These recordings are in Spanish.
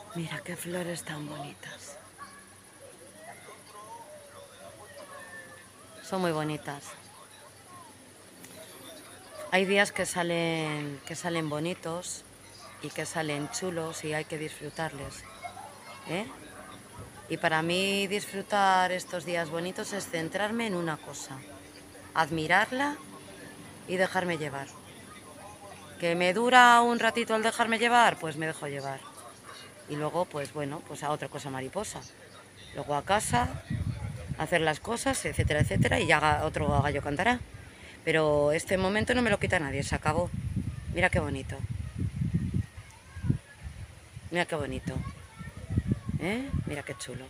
Mira qué flores tan bonitas. Son muy bonitas. Hay días que salen bonitos y que salen chulos y hay que disfrutarles, ¿eh? Y para mí disfrutar estos días bonitos es centrarme en una cosa, admirarla y dejarme llevar. ¿Que me dura un ratito el dejarme llevar? Pues me dejo llevar. Y luego, pues bueno, pues a otra cosa mariposa. Luego a casa, hacer las cosas, etcétera, etcétera, y ya otro gallo cantará. Pero este momento no me lo quita nadie, se acabó. Mira qué bonito. Mira qué bonito. ¿Eh? Mira qué chulo.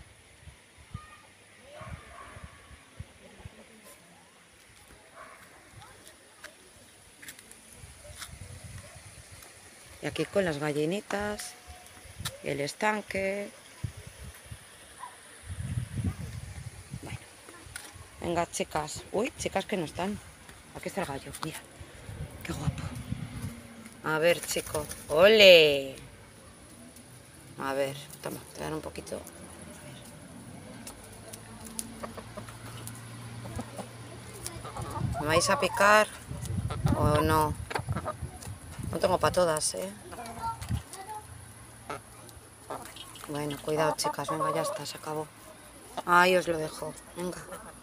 Y aquí con las gallinitas, el estanque. Bueno, venga, chicas. Uy, chicas que no están. Aquí está el gallo, mira. Qué guapo. A ver, chico. ¡Ole! A ver, toma, te dan un poquito. ¿Me vais a picar o no? No tengo para todas, ¿eh? Bueno, cuidado, chicas. Venga, ya está, se acabó. Ahí os lo dejo. Venga.